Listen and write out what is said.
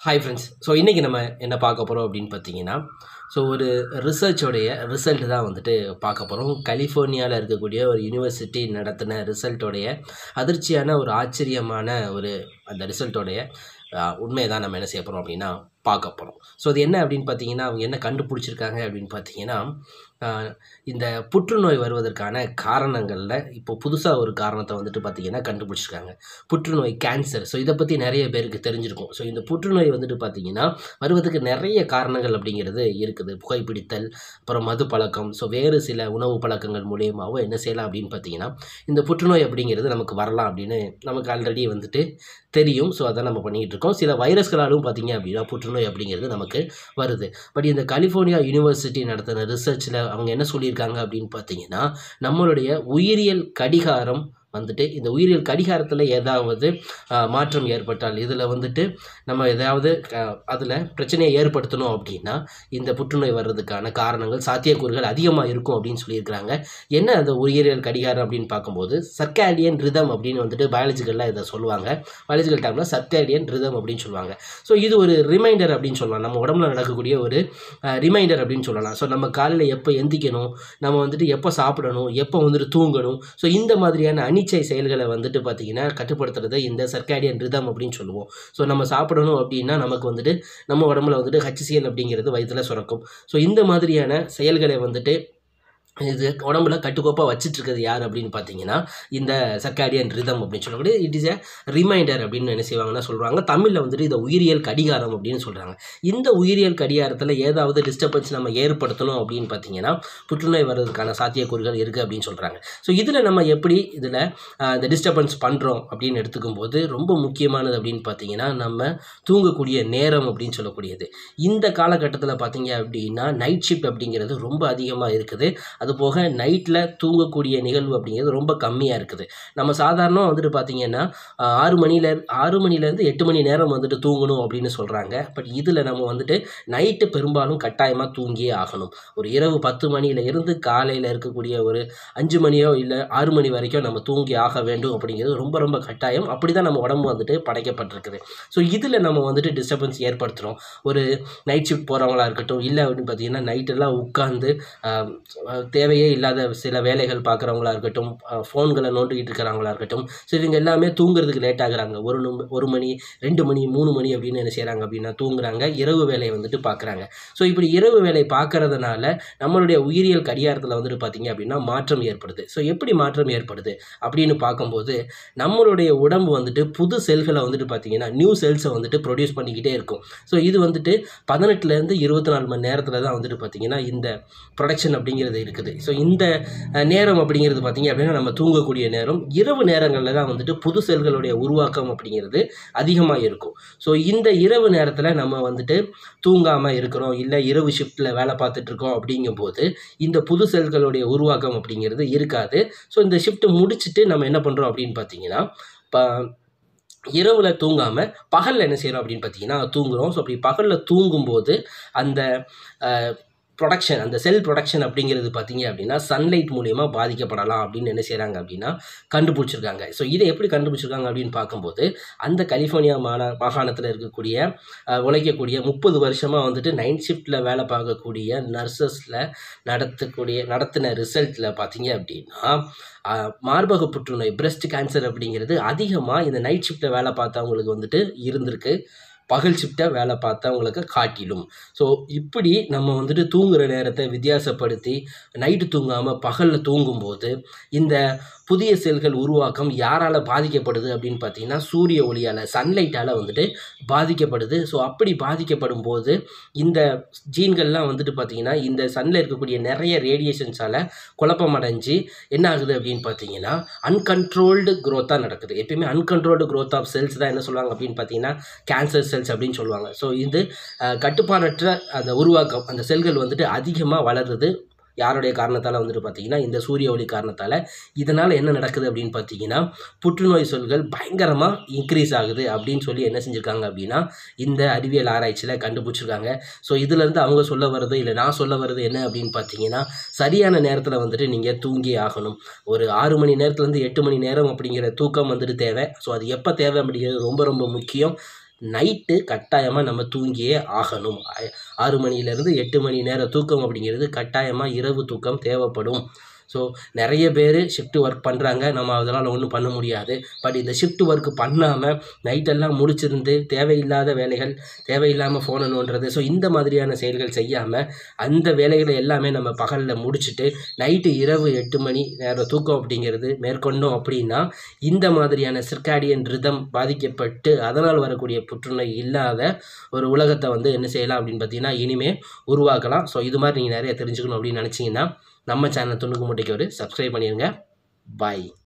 Hi friends. So இன்றைக்கி நம்ம என்ன பார்க்க போகிறோம் அப்படின்னு பார்த்தீங்கன்னா, ஒரு ரிசர்ச்சோடைய ரிசல்ட் தான் வந்துட்டு பார்க்க போகிறோம். கலிஃபோர்னியாவில் இருக்கக்கூடிய ஒரு யூனிவர்சிட்டி நடத்தின ரிசல்ட்டோடைய அதிர்ச்சியான ஒரு ஆச்சரியமான அந்த ரிசல்ட்டோடைய உண்மையை தான் நம்ம என்ன செய்ய போகிறோம் அப்படின்னா பார்க்க போகிறோம். ஸோ அது என்ன அப்படின்னு பார்த்தீங்கன்னா, அவங்க என்ன கண்டுபிடிச்சிருக்காங்க அப்படின்னு பார்த்தீங்கன்னா, இந்த புற்றுநோய் வருவதற்கான காரணங்களில் இப்போ புதுசாக ஒரு காரணத்தை வந்துட்டு பார்த்திங்கன்னா கண்டுபிடிச்சிருக்காங்க. புற்றுநோய், கேன்சர். ஸோ இதை பற்றி நிறைய பேருக்கு தெரிஞ்சிருக்கும். ஸோ இந்த புற்றுநோய் வந்துட்டு பார்த்திங்கன்னா வருவதற்கு நிறைய காரணங்கள் அப்படிங்கிறது இருக்குது. புகைப்பிடித்தல், அப்புறம் மது பழக்கம், ஸோ வேறு சில உணவு பழக்கங்கள் மூலியமாகவும் என்ன செய்யலாம் அப்படின்னு பார்த்தீங்கன்னா இந்த புற்றுநோய் அப்படிங்கிறது நமக்கு வரலாம் அப்படின்னு நமக்கு ஆல்ரெடி வந்துட்டு தெரியும். ஸோ அதை நம்ம பண்ணிகிட்டு இருக்கோம். சில வைரஸ்களாலும் பார்த்திங்க அப்படின்னா புற்றுநோய் அப்படிங்கிறது நமக்கு வருது. பட் இந்த கலிஃபோர்னியா யூனிவர்சிட்டி நடத்தின ரிசர்ச்சில் அவங்க என்ன சொல்லியிருக்காங்க அப்படின்னு பார்த்தீங்கன்னா, நம்மளுடைய உயிரியல் கடிகாரம் வந்துட்டு இந்த உயிரியல் கடிகாரத்தில் ஏதாவது மாற்றம் ஏற்பட்டால், இதில் வந்துட்டு நம்ம ஏதாவது அதில் பிரச்சனையை ஏற்படுத்தணும் அப்படின்னா இந்த புற்றுநோய் வர்றதுக்கான காரணங்கள், சாத்தியக்கூறுகள் அதிகமாக இருக்கும் அப்படின்னு சொல்லியிருக்கிறாங்க. என்ன அந்த உயிரியல் கடிகாரம் அப்படின்னு பார்க்கும்போது சர்க்காடியன் ரிதம் அப்படின்னு வந்துட்டு பயாலஜிக்கலில் இதை சொல்லுவாங்க. பயாலஜிக்கல் டேர்மில் சர்க்காடியன் ரிதம் அப்படின்னு சொல்லுவாங்க. ஸோ இது ஒரு ரிமைண்டர் அப்படின்னு சொல்லலாம். நம்ம உடம்புல நடக்கக்கூடிய ஒரு ரிமைண்டர் அப்படின்னு சொல்லலாம். ஸோ நம்ம காலையில் எப்போ எந்திக்கணும், நம்ம வந்துட்டு எப்போ சாப்பிடணும், எப்போ வந்துட்டு தூங்கணும், ஸோ இந்த மாதிரியான அனிச்சை செயல்களை வந்துட்டு பார்த்திங்கன்னா கட்டுப்படுத்துறது இந்த சர்க்காடியன் ரிதம் அப்படின்னு சொல்லுவோம். ஸோ நம்ம சாப்பிடணும் அப்படின்னா நமக்கு வந்துட்டு நம்ம உடம்புல வந்துட்டு HCl அப்படிங்கிறது வயிற்றில் சுரக்கும். ஸோ இந்த மாதிரியான செயல்களை வந்துட்டு இது உடம்புல கட்டுக்கோப்பாக வச்சிட்ருக்கிறது யார் அப்படின்னு பார்த்தீங்கன்னா இந்த சர்க்காடியன் ரிதம் அப்படின்னு சொல்லக்கூடிய இட் இஸ் எ ரிமைண்டர் அப்படின்னு என்ன செய்வாங்கன்னா சொல்கிறாங்க. தமிழில் வந்துட்டு இதை உயிரியல் கடிகாரம் அப்படின்னு சொல்கிறாங்க. இந்த உயிரியல் கடிகாரத்தில் ஏதாவது டிஸ்டர்பன்ஸ் நம்ம ஏற்படுத்தணும் அப்படின்னு பார்த்தீங்கன்னா புற்றுநோய் வர்றதுக்கான சாத்தியக்கூறுகள் இருக்குது அப்படின்னு சொல்கிறாங்க. ஸோ இதில் நம்ம எப்படி இதில் இந்த டிஸ்டர்பன்ஸ் பண்ணுறோம் அப்படின்னு எடுத்துக்கும் போது ரொம்ப முக்கியமானது அப்படின்னு பார்த்தீங்கன்னா நம்ம தூங்கக்கூடிய நேரம் அப்படின்னு சொல்லக்கூடியது. இந்த காலகட்டத்தில் பார்த்தீங்க அப்படின்னா நைட் ஷிஃப்ட் அப்படிங்கிறது ரொம்ப அதிகமாக இருக்குது. அதுபோக நைட்டில் தூங்கக்கூடிய நிகழ்வு அப்படிங்கிறது ரொம்ப கம்மியாக இருக்குது. நம்ம சாதாரணமாக வந்துட்டு பார்த்திங்கன்னா 6 மணிலேருந்து 8 மணி நேரம் வந்துட்டு தூங்கணும் அப்படின்னு சொல்கிறாங்க. பட் இதில் நம்ம வந்துட்டு நைட்டு பெரும்பாலும் கட்டாயமாக தூங்கியே ஆகணும். ஒரு இரவு 10 மணியிலிருந்து காலையில் இருக்கக்கூடிய ஒரு 5 மணியோ இல்லை 6 மணி வரைக்கும் நம்ம தூங்கி ஆக வேண்டும் அப்படிங்கிறது ரொம்ப ரொம்ப கட்டாயம். அப்படி தான் நம்ம உடம்பு வந்துட்டு படைக்கப்பட்டிருக்குது. ஸோ இதில் நம்ம வந்துட்டு டிஸ்டர்பன்ஸ் ஏற்படுத்துகிறோம். ஒரு நைட் ஷிஃப்ட் போகிறவங்களா இருக்கட்டும், இல்லை அப்படின்னு பார்த்தீங்கன்னா நைட்டெல்லாம் உட்காந்து தேவையே இல்லாத சில வேலைகள் பார்க்குறவங்களா இருக்கட்டும், ஃபோன்களை நோண்டிக்கிட்டு இருக்கிறவங்களா இருக்கட்டும், ஸோ இவங்க எல்லாமே தூங்குறதுக்கு லேட் ஆகுறாங்க. 1 மணி 2 மணி 3 மணி அப்படின்னு என்ன செய்கிறாங்க அப்படின்னா தூங்குறாங்க. இரவு வேலையை வந்துட்டு பார்க்குறாங்க. ஸோ இப்படி இரவு வேலை பார்க்கறதுனால நம்மளுடைய உயிரியல் கடிகாரத்தில் வந்துட்டு பார்த்திங்க அப்படின்னா மாற்றம் ஏற்படுது. ஸோ எப்படி மாற்றம் ஏற்படுது அப்படின்னு பார்க்கும்போது நம்மளுடைய உடம்பு வந்துட்டு புது செல்களை வந்துட்டு பார்த்திங்கன்னா நியூ செல்ஸை வந்துட்டு ப்ரொடியூஸ் பண்ணிக்கிட்டே இருக்கும். ஸோ இது வந்துட்டு 18லேருந்து 24 மணி நேரத்தில் தான் வந்துட்டு பார்த்திங்கன்னா இந்த ப்ரொடக்ஷன் அப்படிங்கிறது இருக்குது. ஸோ இந்த நேரம் அப்படிங்கிறது பார்த்திங்க அப்படின்னா நம்ம தூங்கக்கூடிய நேரம். இரவு நேரங்களில் தான் வந்துட்டு புது செல்களுடைய உருவாக்கம் அப்படிங்கிறது அதிகமாக இருக்கும். ஸோ இந்த இரவு நேரத்தில் நம்ம வந்துட்டு தூங்காமல் இருக்கிறோம், இல்லை இரவு ஷிஃப்ட்டில் வேலை பார்த்துட்ருக்கோம் அப்படிங்கும்போது இந்த புது செல்களுடைய உருவாக்கம் அப்படிங்கிறது இருக்காது. ஸோ இந்த ஷிஃப்ட் முடிச்சுட்டு நம்ம என்ன பண்ணுறோம் அப்படின்னு பார்த்தீங்கன்னா இரவில் தூங்காமல் பகலில் என்ன செய்கிறோம் அப்படின்னு பார்த்தீங்கன்னா தூங்குகிறோம். ஸோ அப்படி பகலில் தூங்கும்போது அந்த ப்ரொடக்ஷன், அந்த செல் ப்ரொடக்ஷன் அப்படிங்கிறது பார்த்திங்க அப்படின்னா சன்லைட் மூலிமா பாதிக்கப்படலாம் அப்படின்னு என்ன செய்கிறாங்க அப்படின்னா கண்டுபிடிச்சிருக்காங்க. ஸோ இதை எப்படி கண்டுபிடிச்சிருக்காங்க அப்படின்னு பார்க்கும்போது அந்த கலிஃபோர்னியா மாகாணத்தில் இருக்கக்கூடிய உழைக்கக்கூடிய 30 வருஷமாக வந்துட்டு நைட் ஷிஃப்ட்டில் வேலை பார்க்கக்கூடிய நர்சஸில் நடத்தின ரிசல்ட்டில் பார்த்திங்க அப்படின்னா மார்பக புற்றுநோய், பிரெஸ்ட் கேன்சர் அப்படிங்கிறது அதிகமாக இந்த நைட் ஷிஃப்ட்டில் வேலை பார்த்தவங்களுக்கு வந்துட்டு இருந்திருக்கு, பகல் ஷிஃப்ட்டை வேலை பார்த்தவங்களுக்கு காட்டிலும். ஸோ இப்படி நம்ம வந்துட்டு தூங்குகிற நேரத்தை வித்தியாசப்படுத்தி நைட்டு தூங்காமல் பகலில் தூங்கும்போது இந்த புதிய செல்கள் உருவாக்கம் யாரால் பாதிக்கப்படுது அப்படின்னு பார்த்தீங்கன்னா சூரிய ஒளியால், சன்லைட்டால் வந்துட்டு பாதிக்கப்படுது. ஸோ அப்படி பாதிக்கப்படும் போது இந்த ஜீன்கள்லாம் வந்துட்டு பார்த்திங்கன்னா இந்த சன்னில் இருக்கக்கூடிய நிறைய ரேடியேஷன்ஸால் குழப்பமடைஞ்சு என்ன ஆகுது அப்படின்னு பார்த்தீங்கன்னா அன்கண்ட்ரோல்டு க்ரோத்தாக நடக்குது. எப்பயுமே அன்கண்ட்ரோல்டு க்ரோத் ஆஃப் செல்ஸ் தான் என்ன சொல்லுவாங்க அப்படின்னு பார்த்தீங்கன்னா கேன்சர் செல்ஸ் அப்படின்னு சொல்லுவாங்க. ஸோ இது கட்டுப்பாடற்ற அந்த உருவாக்கம், அந்த செல்கள் வந்துட்டு அதிகமாக வளருது. யாருடைய காரணத்தால் வந்துட்டு பார்த்திங்கன்னா இந்த சூரிய ஒளி காரணத்தால். இதனால் என்ன நடக்குது அப்படின்னு பார்த்தீங்கன்னா புற்றுநோய் செல்கள் பயங்கரமாக இன்க்ரீஸ் ஆகுது அப்படின்னு சொல்லி என்ன செஞ்சுருக்காங்க அப்படின்னா இந்த அறிவியல் ஆராய்ச்சியில் கண்டுபிடிச்சிருக்காங்க. ஸோ இதிலேருந்து அவங்க சொல்ல வர்றது இல்லை நான் சொல்ல வர்றது என்ன அப்படின்னு பார்த்தீங்கன்னா சரியான நேரத்தில் வந்துட்டு நீங்கள் தூங்கி ஆகணும். ஒரு 6 மணி நேரத்துலேருந்து 8 மணி நேரம் அப்படிங்கிற தூக்கம் வந்துட்டு தேவை. ஸோ அது எப்போ தேவை அப்படிங்கிறது ரொம்ப ரொம்ப முக்கியம். நைட்டு கட்டாயமாக நம்ம தூங்கியே ஆகணும். 6 மணிலேருந்து 8 மணி நேர தூக்கம் அப்படிங்கிறது கட்டாயமாக இரவு தூக்கம் தேவைப்படும். ஸோ நிறைய பேர் ஷிஃப்ட் ஒர்க் பண்ணுறாங்க, நம்ம அதனால் ஒன்றும் பண்ண முடியாது. பட் இந்த ஷிஃப்ட் ஒர்க் பண்ணாமல் நைட்டெல்லாம் முழிச்சிருந்து தேவையில்லாத வேலைகள், தேவையில்லாமல் ஃபோனை நோண்டுறது, ஸோ இந்த மாதிரியான செயல்கள் செய்யாமல் அந்த வேலைகளை எல்லாமே நம்ம பகலில் முடிச்சுட்டு நைட்டு இரவு 8 மணி நேரம் தூக்கம் அப்படிங்கிறது மேற்கொண்டோம் அப்படின்னா இந்த மாதிரியான சிர்காடியன் ரிதம் பாதிக்கப்பட்டு அதனால் வரக்கூடிய புற்றுநோய் இல்லாத ஒரு உலகத்தை வந்து என்ன செய்யலாம் அப்படின்னு பார்த்தீங்கன்னா இனிமேல் உருவாக்கலாம். ஸோ இது மாதிரி நீங்கள் நிறைய தெரிஞ்சுக்கணும் அப்படின்னு நினச்சிங்கன்னா நம்ம சேனல் துணுக்கு மூட்டைக்கு ஒரு சப்ஸ்கிரைப் பண்ணிடுங்க. பாய்.